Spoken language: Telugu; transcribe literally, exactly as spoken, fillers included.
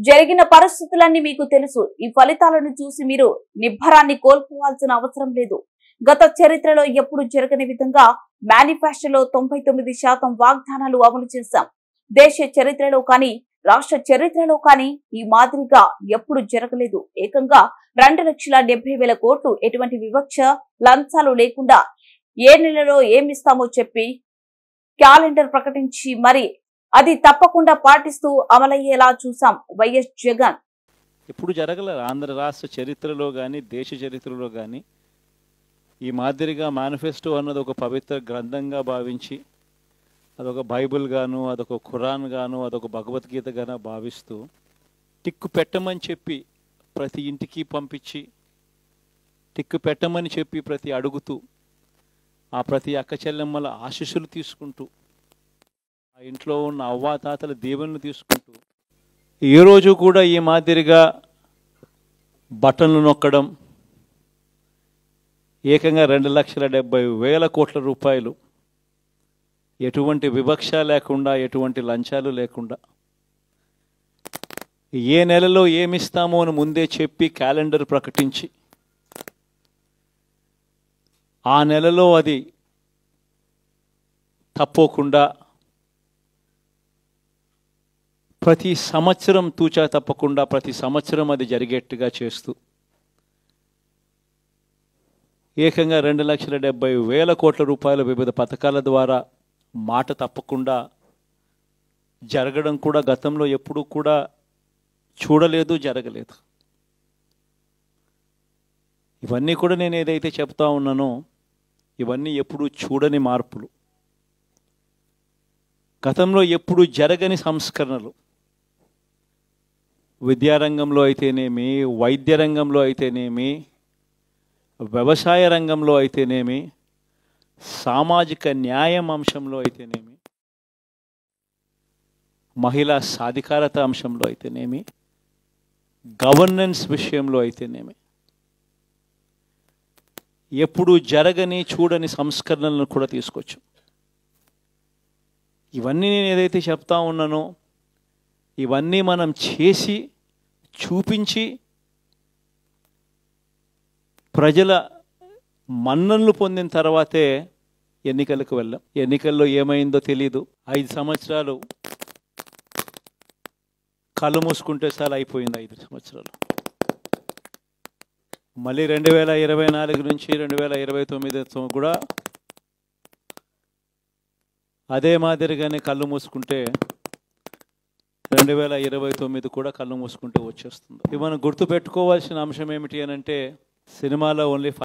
జరిగిన పరిస్థితులన్నీ మీకు తెలుసు. ఈ ఫలితాలను చూసి మీరు నిబ్బరాన్ని కోల్పోవాల్సిన అవసరం లేదు. గత చరిత్రలో ఎప్పుడు జరగని విధంగా మేనిఫెస్టోలో తొంభై తొమ్మిది శాతం వాగ్దానాలు అమలు చేశాం. దేశ చరిత్రలో కానీ రాష్ట్ర చరిత్రలో కానీ ఈ మాదిరిగా ఎప్పుడు జరగలేదు. ఏకంగా రెండు లక్షల డెబ్బై వేల కోట్లు ఎటువంటి వివక్ష లంచాలు లేకుండా ఏ నెలలో ఏమిస్తామో చెప్పి క్యాలెండర్ ప్రకటించి మరి అది తప్పకుండా పాటిస్తూ అమలయ్యేలా చూసాం వైఎస్ జగన్. ఇప్పుడు జరగలేదు. ఆంధ్ర రాష్ట్ర చరిత్రలో కానీ దేశ చరిత్రలో కానీ ఈ మాదిరిగా మేనిఫెస్టో అన్నది ఒక పవిత్ర గ్రంథంగా భావించి అదొక బైబిల్ గాను అదొక ఖురాన్ గాను అదొక భగవద్గీత గాను భావిస్తూ టిక్కు పెట్టమని చెప్పి ప్రతి ఇంటికి పంపించి టిక్కు పెట్టమని చెప్పి ప్రతి అడుగుతూ ఆ ప్రతి అక్క చెల్లెమ్మల ఆశీస్సులు తీసుకుంటూ ఆ ఇంట్లో ఉన్న అవ్వాతాతల దీవెనలు తీసుకుంటూ ఏ రోజు కూడా ఈ మాదిరిగా బటన్లు నొక్కడం ఏకంగా రెండు లక్షల డెబ్బై వేల కోట్ల రూపాయలు ఎటువంటి వివక్ష లేకుండా ఎటువంటి లంచాలు లేకుండా ఏ నెలలో ఏమిస్తామో అని ముందే చెప్పి క్యాలెండర్ ప్రకటించి ఆ నెలలో అది తప్పకుండా ప్రతి సంవత్సరం తూచా తప్పకుండా ప్రతి సంవత్సరం అది జరిగేట్టుగా చేస్తూ ఏకంగా రెండు లక్షల డెబ్బై వేల కోట్ల రూపాయల వివిధ పథకాల ద్వారా మాట తప్పకుండా జరగడం కూడా గతంలో ఎప్పుడూ కూడా చూడలేదు, జరగలేదు. ఇవన్నీ కూడా నేను ఏదైతే చెప్తా ఉన్నానో ఇవన్నీ ఎప్పుడూ చూడని మార్పులు, గతంలో ఎప్పుడూ జరగని సంస్కరణలు. విద్యారంగంలో అయితేనేమి, వైద్య రంగంలో అయితేనేమి, వ్యవసాయ రంగంలో అయితేనేమి, సామాజిక న్యాయం అంశంలో అయితేనేమి, మహిళా సాధికారత అంశంలో అయితేనేమి, గవర్నెన్స్ విషయంలో అయితేనేమి ఎప్పుడు జరగని చూడని సంస్కరణలను కూడా తీసుకొచ్చు. ఇవన్నీ నేను ఏదైతే చెప్తా ఉన్నానో ఇవన్నీ మనం చేసి చూపించి ప్రజల మన్ననలు పొందిన తర్వాతే ఎన్నికలకు వెళ్ళాం. ఎన్నికల్లో ఏమైందో తెలీదు. ఐదు సంవత్సరాలు కళ్ళు మూసుకుంటే చాలా అయిపోయింది. ఐదు సంవత్సరాలు మళ్ళీ రెండు వేల ఇరవై నాలుగు నుంచి రెండు వేల ఇరవై తొమ్మిది కూడా అదే మాదిరిగానే కళ్ళు మూసుకుంటే రెండు వేల ఇరవై తొమ్మిది కూడా కళ్ళు మూసుకుంటే వచ్చేస్తుంది. ఇవి మనం గుర్తుపెట్టుకోవాల్సిన అంశం ఏమిటి అని అంటే సినిమాలో ఓన్లీ